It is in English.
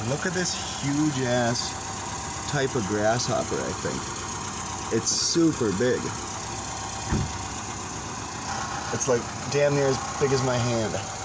Look at this huge ass type of grasshopper, I think. It's super big. It's like damn near as big as my hand.